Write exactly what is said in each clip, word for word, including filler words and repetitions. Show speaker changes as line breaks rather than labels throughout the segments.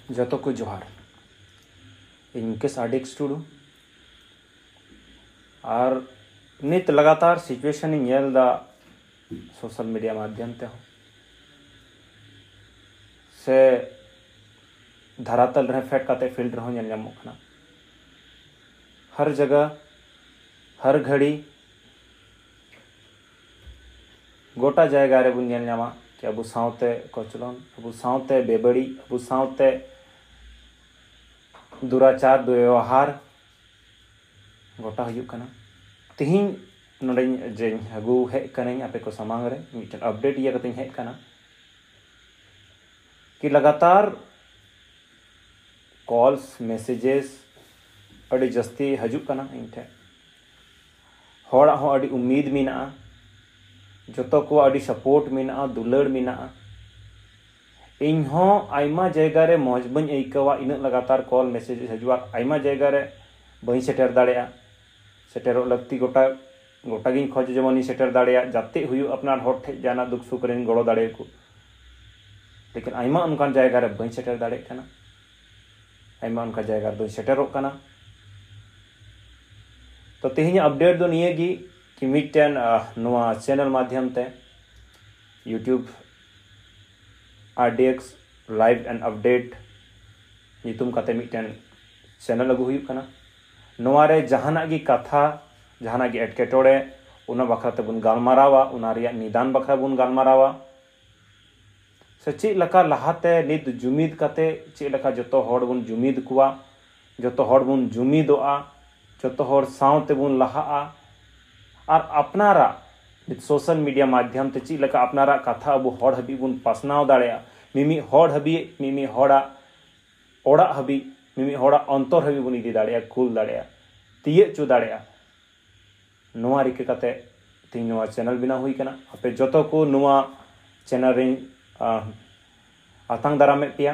जतो को जोहार इन मुकेश आडिक्स टुडू और नित लगातार सिचुएशन इन दा सोशल मीडिया माध्यम ते से धरातल रहे फेट काते फील्ड रहो नेल ᱧᱟᱢᱚᱜ कना। हर जगह हर घड़ी गोटा जायगा रे बुन नेल ᱧᱟᱢᱟ कि अबु सावते कोचलन अबु सावते बेबड़ी अबु सावते दुराचार दुर्व्यवहार गोटा हुयुग कना। तिहिं नोडे जे हगु हे कने आपे को समांग रे मिटन अपडेट ये कते हे कना कि लगातार कॉल्स मैसेजेस अड़ी जस्ती हजुग कना इनठे होड़ा हो अड़ी उम्मीद मिना जतो को अड़ी सपोर्ट मिना दुलड़ मिना इन हो आइमा जगह रे मौज बन आइकवा इन लगातार कॉल मैसेजेस हजुआ आइमा जगह रे बई सेटर दाड़ेया सेटेरो लगती गोटा गोटा गिन खोज जमनी सेटर दाड़ेया जाते हुयु अपनार हर ठे जाना दुख सुख रेन गड़ो दाड़े को। लेकिन आइमा उनकान जगह रे बई सेटर दाड़े कना आइमा उनका जगह रे सेटरो कना। तो तेहिं अपडेट दो निये गी कि मिटन नोआ चैनल माध्यम ते YouTube RDX live and update नितुम काते मिटन चैनल अगु हुयुग कना। नोआ रे जहाना गी कथा जहाना गी एटकेटोड़े उना बखरा ते बुन गालमारावा उना रिया निदान बखरा बुन गालमारावा से चे लका लहाते नित जुमीद काते चे लका जतो हड़ बुन जुमीद कुआ जतो हड़ बुन जुमीदोआ जतो हड़ सावते बुन लहाआ और अपनारा सोशल मीडिया माध्यम ते चे लका अपनारा कथा अबु हड़ हबी बुन पासनाव दाड़ेया मिमि हड़ हबी मिमि हड़ा ओड़ा हबी मिमि हड़ा अंतर हबी बुन इदी दाड़ेया कुल दाड़ेया तिये चु दाड़ेया नोआ रिके काते तीन नोआ चैनल बिना हुई कना। आपे जतो को नोआ चैनल रे आतंग दारामे पिया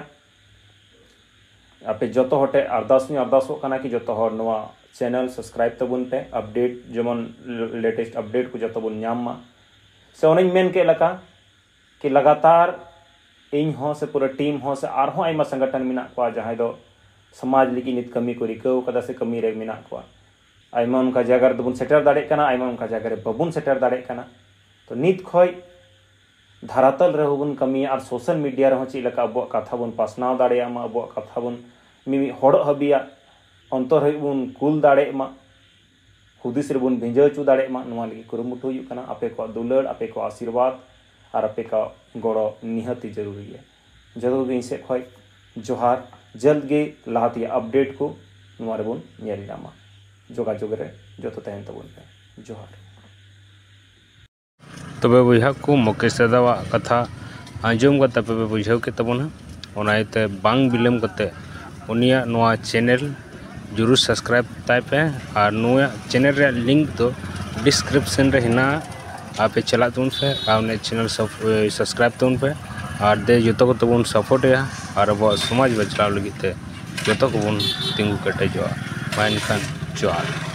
आपे जतो हटे अरदास नि अरदास कना कि जतो हर नोआ चैनल सब्सक्राइब तबुन पे अपडेट जेमन लेटेस्ट अपडेट को जतो बुन ᱧᱟᱢ मा से ओनेñ मेन के लका कि लगातार इन हो से पूरा टीम हो से आर हो आइमा संगठन मिना को जहां दो समाज लगी नित कमी को रिकव कदा से कमी रे मिना को आइमा उनका जगह रे बुन सेटर दाड़े कना आइमा उनका जगह रे बबुन सेटर दाड़े कना। तो नित खोय धरातल रे होबुन कमी और सोशल मीडिया रे हो ची लका अब कथा बुन पासनाव दाड़े मा अब कथा बुन मिमि हड़ हबिया अंतर हबुन कुल दाड़े मा हुदिस रे बुन भिंजो चु दाड़े मा नोआ लगी कुरुमुटु हुयुग कना। आपे को दुलड़ आपे को आशीर्वाद और आपे का गड़ो निहती जरूरी है। जरूर इन से खोय जोहार जल्द गे लाहती अपडेट को नोआ रे बुन नेल ᱧᱟᱢᱟ जोगाजोग रे जतो तहन तबुन पे जोहार।
तबे बुझा को मुकेश दादा कथा आंजम का तबे बुझाव के तबुन ओनाइते बांग बिलम कते उनिया नोआ चैनल जरूर सब्सक्राइब ताइ पे और नोआ चैनल रे लिंक तो डिस्क्रिप्शन रे हिना आपे चला तुन पे और चैनल सब्सक्राइब तुन पे और दे जतो को तबुन सपोर्ट या और अब समाज बचलाव लगी ते जतो को बुन तिंगु कटे जो माइन खान जोहार।